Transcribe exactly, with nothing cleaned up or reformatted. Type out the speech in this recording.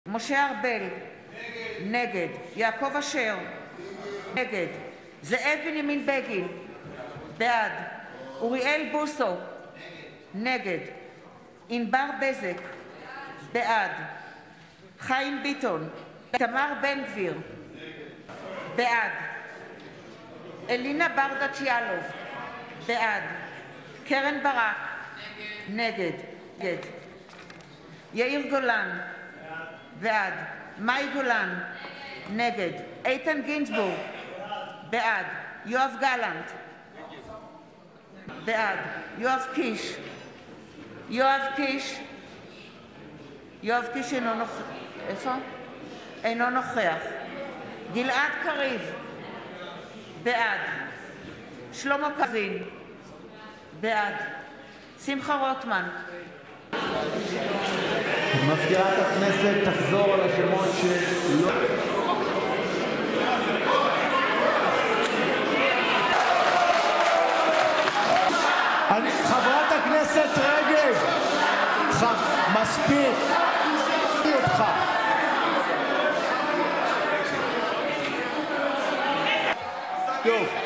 משה ארבל, נגד יעקב אשר, נגד זאב בנימין בגין, בעד אוריאל בוסו, נגד ענבר בזק, בעד חיים ביטון, תמר בן גביר, בעד אלינה ברדץ' יאלוב, בעד קרן ברק, נגד יאיר גולן, בעד מאי גולן, נגד איתן גינזבורג, בעד יואב גלנט, בעד יואב קיש, יואב קיש, יואב קיש אינו נוכח, איפה? אינו נוכח. גלעד קריב, בעד שלמה קרעי, בעד שמחה רוטמן. מזכירת הכנסת תחזור על השמות שלא... חברת הכנסת רגב, מספיק. אותך. טוב.